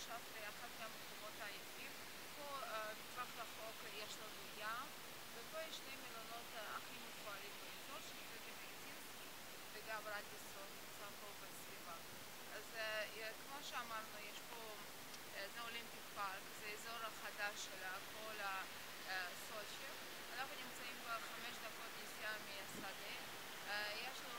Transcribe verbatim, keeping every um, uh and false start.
עכשיו באחד מהמקומות היפים. פה אה, מטווח רחוק יש לנו ים, ופה יש שני מלונות אה, הכי מפוארים באזור, שזה ז'בוטינסקי וגם רדיסון נמצא פה בסביבה. אז אה, אה, כמו שאמרנו, יש פה, אה, זה אולימפיק פארק, זה אזור החדש של כל הסוצ'י. אנחנו נמצאים בחמש דקות נסיעה מהשדה. אה, יש לנו